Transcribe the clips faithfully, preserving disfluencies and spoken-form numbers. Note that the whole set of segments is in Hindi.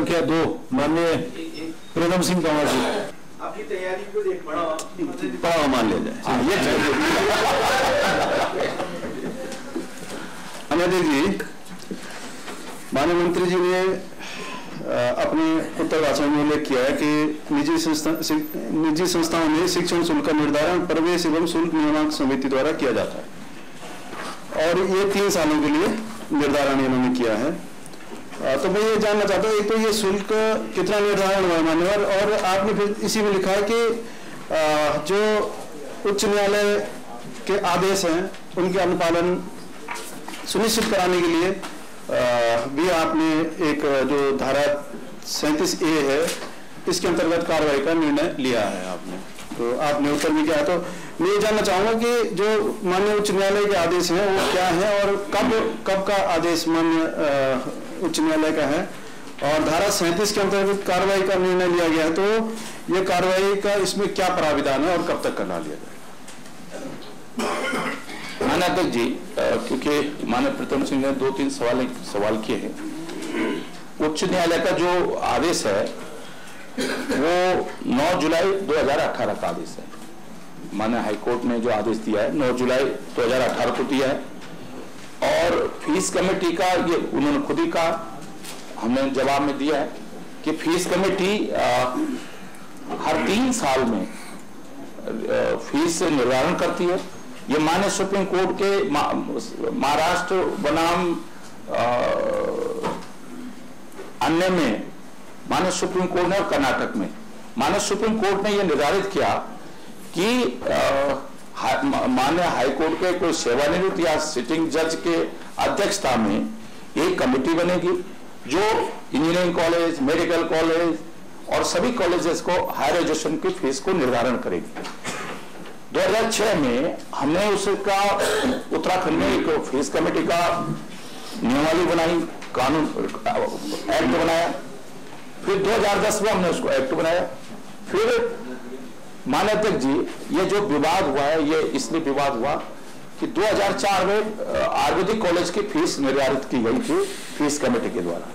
संख्या दो माननीय प्रीतम सिंह तंवर जी, आपकी तैयारी को देख पढ़ाओ मान लिया जाए। हाँ, ये अनिल जी, माननीय मंत्री जी ने अपने उत्तर भाषण में उल्लेख किया है कि निजी संस्था निजी संस्थाओं में शिक्षण शुल्क का निर्धारण प्रवेश एवं शुल्क नियामक समिति द्वारा किया जाता है और ये तीन सालों के लिए निर्धारण इन्होंने किया है। तो मैं ये जानना चाहता हूँ, एक तो ये शुल्क कितना निर्धारण हुआ मान्यवर, और आपने फिर इसी में लिखा है कि जो उच्च न्यायालय के आदेश हैं उनके अनुपालन सुनिश्चित कराने के लिए भी आपने एक जो धारा सैंतीस ए है इसके अंतर्गत कार्रवाई का निर्णय लिया है आपने, तो आपने उत्तर भी किया। तो मैं ये जानना चाहूंगा कि जो माननीय उच्च न्यायालय के आदेश हैं वो क्या है और कब कब का आदेश माननीय उच्च न्यायालय का है, और धारा सैंतीस के अंतर्गत कार्रवाई का निर्णय लिया गया है, तो ये कार्रवाई का इसमें क्या प्राविधान है और कब तक करना लिया जाए? माननीय अध्यक्ष जी, क्योंकि माननीय प्रीतम सिंह ने दो तीन सवाल सवाल किए हैं, उच्च न्यायालय का जो आदेश है वो नौ जुलाई दो हज़ार अठारह का आदेश है। माननीय हाईकोर्ट ने जो आदेश दिया है नौ जुलाई दो हज़ार अठारह को दिया है, और फीस कमेटी का ये उन्होंने खुद ही कहा, हमने जवाब में दिया है कि फीस कमेटी आ, हर तीन साल में आ, फीस निर्धारण करती है। ये माननीय सुप्रीम कोर्ट के महाराष्ट्र बनाम अन्य में माननीय सुप्रीम कोर्ट ने और कर्नाटक में माननीय सुप्रीम कोर्ट ने यह निर्धारित किया कि माननीय हाईकोर्ट के कोई सेवानिवृत्त या सिटिंग जज के अध्यक्षता में एक कमेटी बनेगी जो इंजीनियरिंग कॉलेज, मेडिकल कॉलेज और सभी कॉलेजेस को हायर एजुकेशन की फीस को निर्धारण करेगी। दो हज़ार छह में हमने उसका उत्तराखंड में एक फीस कमेटी का नियमावली बनाई, कानून एक्ट बनाया, फिर दो हज़ार दस में हमने उसको एक्ट बनाया। फिर माननीय अध्यक्ष जी, ये जो विवाद हुआ है ये इसलिए विवाद हुआ कि दो हज़ार चार में आयुर्वेदिक कॉलेज की फीस निर्धारित की गई थी फीस कमेटी के द्वारा,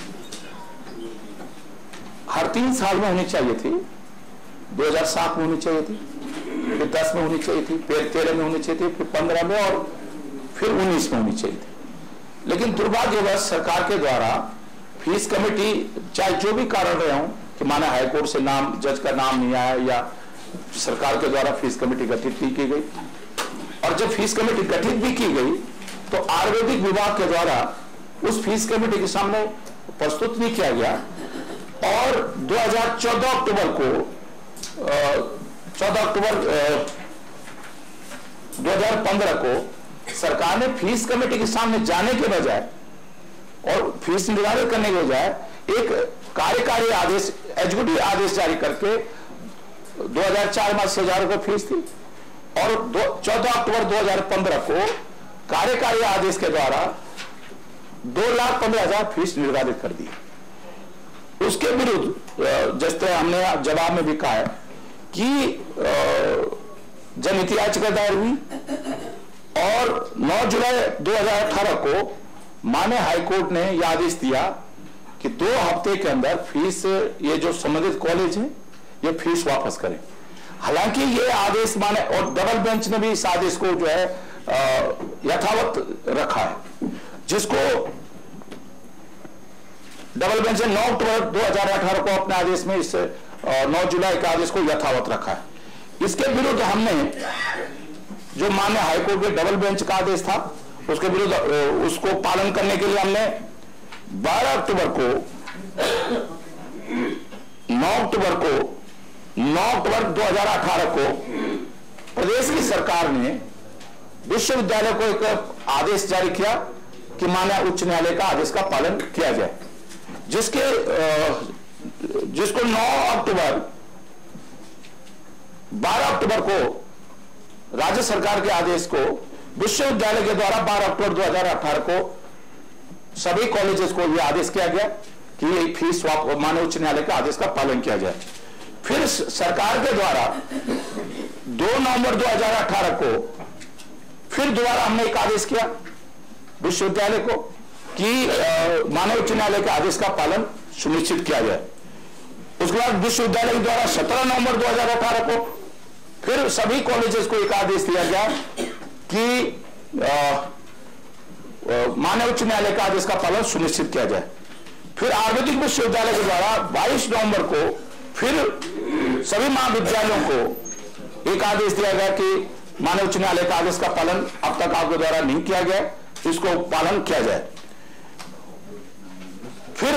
हर तीन साल में होनी चाहिए थी। दो हज़ार सात में होनी चाहिए थी, फिर दस में होनी चाहिए थी, फिर तेरह में होनी चाहिए थी, फिर पंद्रह में और फिर उन्नीस में होनी चाहिए थी। लेकिन दुर्भाग्यवश सरकार के द्वारा फीस कमेटी, चाहे जो भी कारण रहे हों कि माननीय हाईकोर्ट से नाम जज का नाम नहीं आया या सरकार के द्वारा फीस कमेटी गठित नहीं की गई, और जब फीस कमेटी गठित भी की गई तो आयुर्वेदिक विभाग के द्वारा उस फीस कमेटी के सामने प्रस्तुत नहीं किया गया, और दो हज़ार चौदह अक्टूबर को चौदह अक्टूबर दो हज़ार पंद्रह को सरकार ने फीस कमेटी के सामने जाने के बजाय और फीस निर्धारित करने के बजाय एक कार्यकारी आदेश, एग्जीक्यूटिव आदेश जारी करके दो हज़ार चार में अस्सी हजार रुपये फीस थी, और चौदह अक्टूबर दो हज़ार पंद्रह को कार्यकारी आदेश के द्वारा दो लाख पंद्रह हजार फीस निर्धारित कर दी। उसके विरुद्ध जैसे हमने जवाब में भी कहा है कि जनहित याचिका दायर हुई, और नौ जुलाई दो हज़ार अठारह को माननीय हाईकोर्ट ने यह आदेश दिया कि दो हफ्ते के अंदर फीस, ये जो संबंधित कॉलेज है ये फीस वापस करें। हालांकि ये आदेश माने, और डबल बेंच ने भी इस आदेश को जो है यथावत रखा है, जिसको डबल बेंच ने नौ अक्टूबर दो हज़ार अठारह को अपने आदेश में इस नौ जुलाई के आदेश को यथावत रखा है। इसके विरुद्ध हमने जो माननीय हाईकोर्ट के डबल बेंच का आदेश था उसके विरुद्ध उसको पालन करने के लिए हमने बारह अक्टूबर को नौ अक्टूबर को नौ अक्टूबर दो हज़ार अठारह को प्रदेश की सरकार ने विश्वविद्यालय को एक आदेश जारी किया कि माननीय उच्च न्यायालय का आदेश का पालन किया जाए, जिसके जिसको नौ अक्टूबर बारह अक्टूबर को राज्य सरकार के आदेश को विश्वविद्यालय के द्वारा बारह अक्टूबर दो हज़ार अठारह को सभी कॉलेजेस को यह आदेश किया गया कि ये फीस माननीय उच्च न्यायालय के आदेश का पालन किया जाए। फिर सरकार के द्वारा दो नवंबर दो हज़ार अठारह को फिर दोबारा हमने एक आदेश किया विश्वविद्यालय को कि माननीय उच्च न्यायालय के आदेश का पालन सुनिश्चित किया जाए। उसके बाद विश्वविद्यालय के द्वारा सत्रह नवंबर दो हजार अठारह को फिर सभी कॉलेजेस को एक आदेश दिया गया कि माननीय उच्च न्यायालय का आदेश का पालन सुनिश्चित किया जाए। फिर आयुर्वेदिक विश्वविद्यालय के द्वारा बाईस नवंबर को फिर सभी महाविद्यालयों को एक आदेश दिया गया कि माननीय उच्च न्यायालय का आदेश का पालन अब तक आपके द्वारा नहीं किया गया, इसको पालन किया जाए। फिर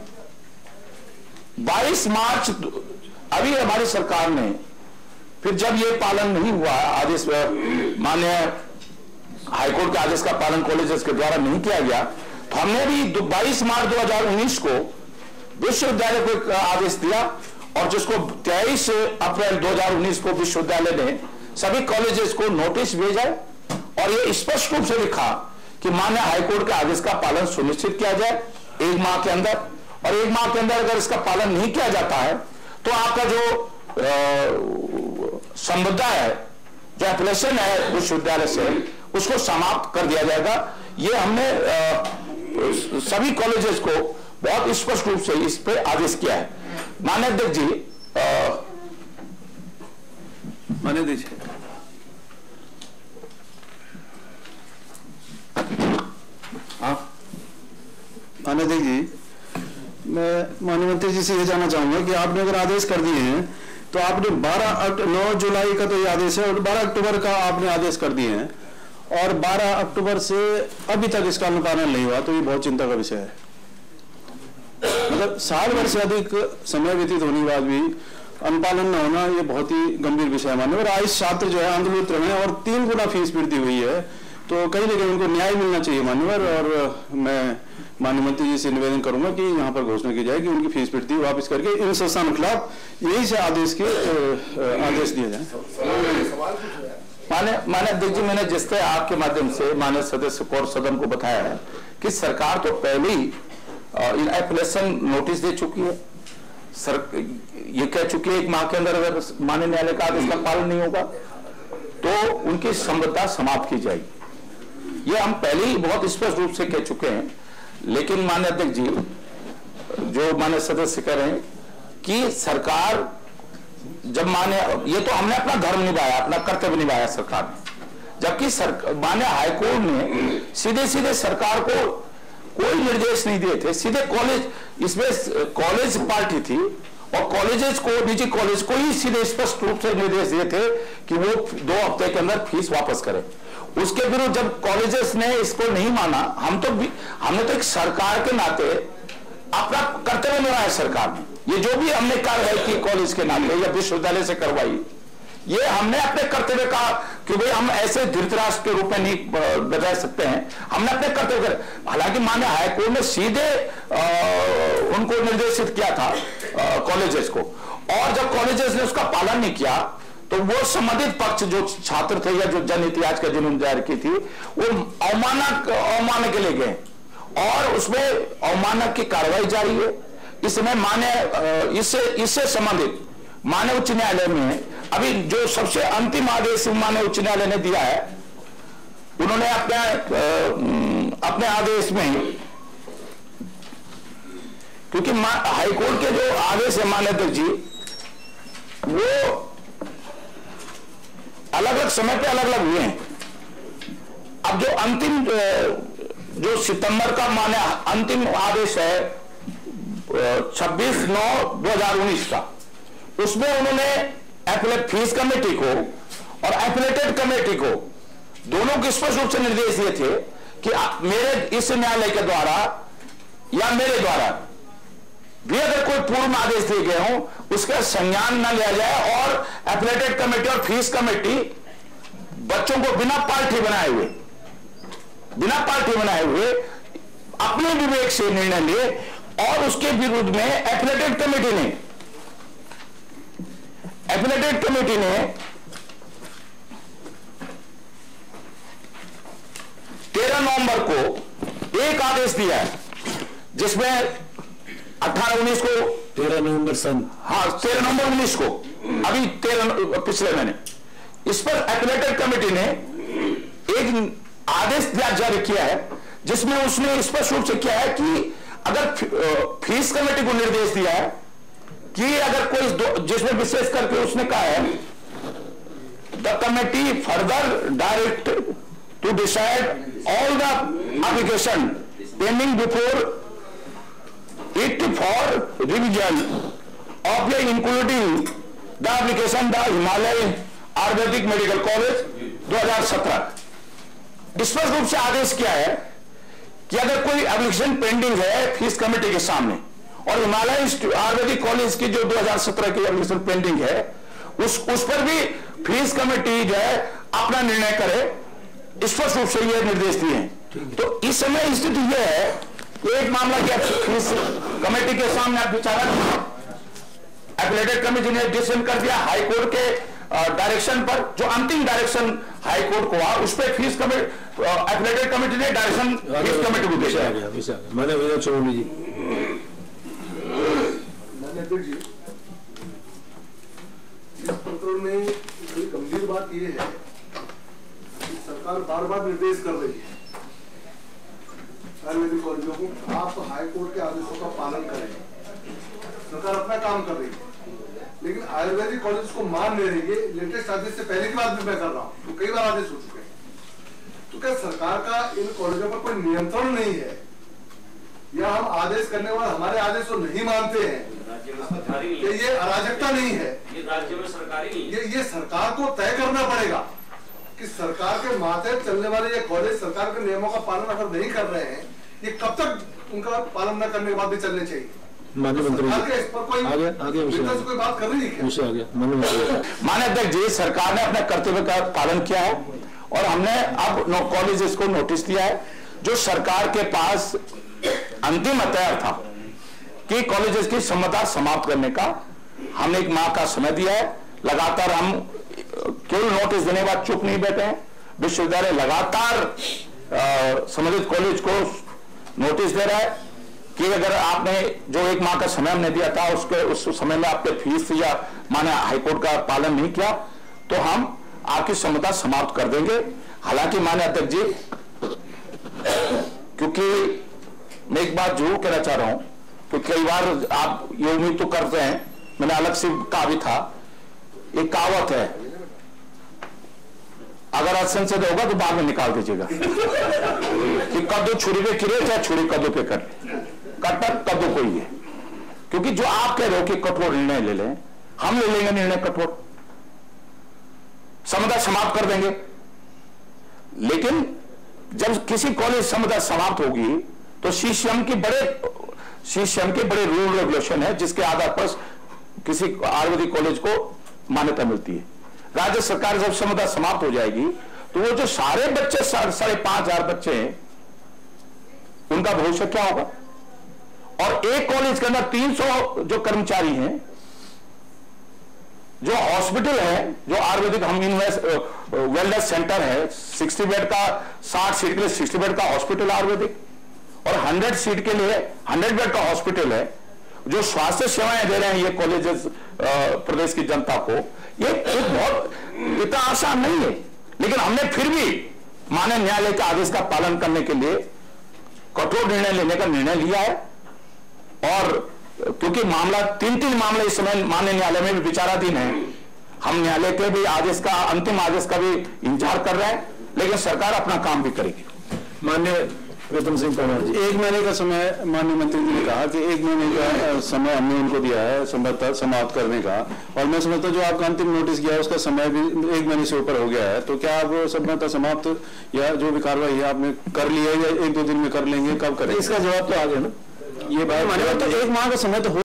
बाईस मार्च अभी हमारी सरकार ने फिर जब ये पालन नहीं हुआ आदेश, माननीय हाईकोर्ट के आदेश का पालन कॉलेजेस के द्वारा नहीं किया गया, तो हमने भी बाईस मार्च दो हजार उन्नीस को विश्वविद्यालय को एक आदेश दिया और जिसको तेईस अप्रैल दो हजार उन्नीस को विश्वविद्यालय ने सभी कॉलेजेस को नोटिस भेजा और ये स्पष्ट रूप से लिखा कि माननीय हाईकोर्ट के आदेश का पालन सुनिश्चित किया जाए एक माह के अंदर, और एक माह के अंदर अगर इसका पालन नहीं किया जाता है तो आपका जो संबद्धा है, जो एप्लीकेशन है विश्वविद्यालय से, उसको समाप्त कर दिया जाएगा। ये हमने आ, सभी कॉलेजेस को बहुत स्पष्ट रूप से इस पे आदेश किया है। माननीय अध्यक्ष जी, माननीय अध्यक्ष हाँ माननीय अध्यक्ष जी, मैं माननीय मंत्री जी से ये जानना चाहूंगा कि आपने अगर आदेश कर दिए हैं तो आपने बारह नौ जुलाई का तो ये आदेश है और बारह अक्टूबर का आपने आदेश कर दिए हैं और बारह अक्टूबर से अभी तक इसका अनुपालन नहीं हुआ, तो ये बहुत चिंता का विषय है। मतलब साल भर से अधिक समय व्यतीत होने के बाद भी अनुपालन न होना ये बहुत ही गंभीर विषय है माननीय। और आयुष छात्र जो है आंदोलित रहे हैं और तीन गुना फीस वृद्धि हुई है, तो कहीं ना कहीं उनको न्याय मिलना चाहिए मान्यवर। और मैं माननीय मंत्री जी से निवेदन करूंगा कि यहाँ पर घोषणा की जाए कि उनकी फीस वृद्धि वापस करके इन संस्थानों के खिलाफ यही से आदेश के आदेश दिए जाए। माननीय माननीय अध्यक्ष जी, मैंने जिस तरह आपके माध्यम से माननीय सदस्य को और सदन को बताया है कि सरकार तो पहले ही एप्लीकेशन नोटिस दे चुकी है, सर ये कह चुकी है एक माह के अंदर अगर माननीय न्यायालय का आदेश का पालन नहीं होगा तो उनकी संबद्धता समाप्त की जाएगी। ये हम पहले ही बहुत स्पष्ट रूप से कह चुके हैं। लेकिन माननीय अध्यक्ष जी, जो माननीय सदस्य कह रहे हैं कि सरकार जब मान्य, ये तो हमने अपना धर्म निभाया, अपना कर्तव्य निभाया सरकार ने, जबकि सरकार मान्य हाईकोर्ट ने सीधे सीधे सरकार को कोई निर्देश नहीं दिए थे, सीधे कॉलेज, इसमें कॉलेज पार्टी थी और कॉलेजेस को, निजी कॉलेज को ही सीधे स्पष्ट रूप से निर्देश दिए थे कि वो दो हफ्ते के अंदर फीस वापस करें। उसके विरुद्ध जब कॉलेजेस ने इसको नहीं माना, हम तो भी, हमने तो एक सरकार के नाते अपना कर्तव्य निभाया सरकार ने। ये जो भी हमने कार्रवाई की कॉलेज के नाते या विश्वविद्यालय से करवाई, ये हमने अपने कर्तव्य का, कि भाई हम ऐसे धृतराष्ट्र के रूप में नहीं बजा सकते हैं, हमने अपने कर्तव्य कर। हालांकि माननीय हाईकोर्ट ने सीधे आ, उनको निर्देशित किया था कॉलेजेस को, और जब कॉलेजेस ने उसका पालन नहीं किया तो वो संबंधित पक्ष जो छात्र थे या जो जन इतिहास का जिन्होंने जारी की थी, वो अवमानक अवमानक के ले गए और उसमें अवमानक की कार्रवाई जारी है। इसमें मान्य इससे इससे संबंधित माननीय उच्च न्यायालय में अभी जो सबसे अंतिम आदेश माननीय उच्च न्यायालय ने दिया है, उन्होंने अपने अपने आदेश में, क्योंकि हाईकोर्ट के जो आदेश है माननीय अध्यक्ष जी, वो अलग अलग समय पे अलग अलग हुए हैं। अब जो अंतिम जो सितंबर का मान्य अंतिम आदेश है छब्बीस नौ दो हजार उन्नीस का, उसमें उन्होंने एपलेट फीस कमेटी को और एपलेटेड कमेटी को दोनों को स्पष्ट रूप से निर्देश दिए थे कि मेरे इस न्यायालय के द्वारा या मेरे द्वारा भी अगर कोई पूर्व आदेश दिए गए हों उसका संज्ञान न लिया जाए, और एपलेटेड कमेटी और फीस कमेटी बच्चों को बिना पार्टी बनाए हुए बिना पार्टी बनाए हुए अपने विवेक से निर्णय लिए, और उसके विरुद्ध में एपलेटेड कमेटी ने एपलेटेड कमेटी ने तेरह नवंबर को एक आदेश दिया है जिसमें अठारह उन्नीस को तेरह नवंबर सन हाँ तेरह नवंबर उन्नीस को अभी तेरह पिछले महीने इस पर एपलेटेड कमेटी ने एक आदेश जारी किया है जिसमें उसने स्पष्ट रूप से किया है कि अगर फीस कमेटी को निर्देश दिया है कि अगर कोई, जिसमें विशेष करके उसने कहा है the committee further direct to decide all the application pending before it for revision of the including the application the Himalaya Ayurvedic medical college दो हज़ार सत्रह। स्पष्ट रूप से आदेश किया है कि अगर कोई एप्लीकेशन पेंडिंग है फीस कमेटी के सामने और हिमालय आयुर्वेदिक कॉलेज की जो दो हज़ार सत्रह की एप्लीकेशन पेंडिंग है उस उस पर भी फीस कमेटी जो है अपना निर्णय करे, स्पष्ट रूप से ये निर्देश दिए हैं। तो इस समय स्थिति यह है कि एक मामला क्या फीस कमेटी के सामने आप विचारा, एपीलेटेड कमेटी ने डिसीजन कर दिया हाई कोर्ट के डायरेक्शन पर, जो अंतिम डायरेक्शन हाई कोर्ट को हुआ उस पर फीस कमेटी एपीलेटेड कमेटी ने डायरेक्शन फीस कमेटी को दिया। माननीय चौधरी जी, इस प्रकरण में बड़ी गंभीर बात यह है कि सरकार बार बार निर्देश कर रही है आयुर्वेदिक कॉलेजों को, आप हाईकोर्ट के आदेशों का पालन करें। सरकार अपना काम कर रही है लेकिन आयुर्वेदिक कॉलेज को मान नहीं रही है। लेटेस्ट आदेश से पहले की बात भी मैं कर रहा हूँ, तो कई बार आदेश हो चुके हैं। तो क्या सरकार का इन कॉलेजों पर कोई नियंत्रण नहीं है या हम आदेश करने वाले हमारे आदेश को नहीं मानते हैं? कि ये अराजकता नहीं है, ये राज्य में सरकारी नहीं है। ये ये सरकार को तय करना पड़ेगा कि सरकार के माथे चलने वाले ये कॉलेज सरकार के नियमों का पालन अगर नहीं कर रहे हैं, ये कब तक उनका पालन न करने के बाद भी चलने चाहिए? माननीय मंत्री इस पर कोई आगे आगे विशेष कोई बात कर रही है क्या? आगे माननीय माननीय अध्यक्ष जी, सरकार ने अपने कर्तव्य का पालन किया है और हमने अब नो कॉलेजेस को नोटिस दिया है। जो सरकार के पास अंतिम हथियार था कि कॉलेजेस की क्षमता समाप्त करने का, हमने एक माह का समय दिया है। लगातार हम केवल नोटिस देने के बाद चुप नहीं बैठे हैं। विश्वविद्यालय लगातार संबंधित कॉलेज को नोटिस दे रहा है कि अगर आपने जो एक माह का समय हमने दिया था उसके उस समय में आपने फीस या माने हाईकोर्ट का पालन नहीं किया तो हम आपकी क्षमता समाप्त कर देंगे। हालांकि माननीय अध्यक्ष जी, क्योंकि मैं एक बात जरूर कहना चाह रहा हूं कि कई बार आप ये उम्मीद तो करते हैं, मैंने अलग से कहा भी था, एक कहावत है, अगर असंसद होगा तो बाद में निकाल दीजिएगा कि कद्दू छुरी पे गिरे चाहे छुरी कद्दू पे कर, कट्टर कद्दू कोई है। क्योंकि जो आप कह रहे हो कि कठोर निर्णय ले लें, हम ले लेंगे निर्णय कठोर, क्षमता समाप्त कर देंगे। लेकिन जब किसी कॉलेज क्षमता समाप्त होगी तो सीसीएम की बड़े सीसीएम के बड़े रूल रेगुलेशन है जिसके आधार पर किसी आयुर्वेदिक कॉलेज को मान्यता मिलती है। राज्य सरकार जब क्षमता समाप्त हो जाएगी तो वो जो सारे बच्चे साढ़े पांच हजार बच्चे हैं उनका भविष्य क्या होगा? और एक कॉलेज के अंदर तीन सौ जो कर्मचारी हैं, जो हॉस्पिटल है, जो आयुर्वेदिक हम इन्वेस्ट वेलनेस सेंटर है, साठ बेड का साठ सीट के लिए साठ बेड का हॉस्पिटल आयुर्वेदिक और सौ सीट के लिए सौ बेड का हॉस्पिटल है, जो स्वास्थ्य सेवाएं दे रहे हैं ये कॉलेजेस प्रदेश की जनता को, ये एक बहुत इतना आसान नहीं है। लेकिन हमने फिर भी माननीय न्यायालय के आदेश का पालन करने के लिए कठोर निर्णय लेने का निर्णय लिया है। और क्योंकि मामला तीन तीन मामले इस समय माननीय न्यायालय में भी विचाराधीन है, हम न्यायालय के भी आदेश का, अंतिम आदेश का भी इंतजार कर रहे हैं, लेकिन सरकार अपना काम भी करेगी। माननीय प्रीतम सिंह परमार जी, एक महीने का समय माननीय मंत्री जी ने कहा कि एक महीने का समय हमने उनको दिया है संभवतः समाप्त करने का, और मैं समझता जो आपका अंतिम नोटिस किया है उसका समय भी एक महीने से ऊपर हो गया है। तो क्या आप संभवतः समाप्त या जो भी कार्रवाई है आपने कर ली है या एक दो दिन में कर लेंगे, कब करेंगे? इसका जवाब तो आ गया ना, ये बात, एक माह का समय तो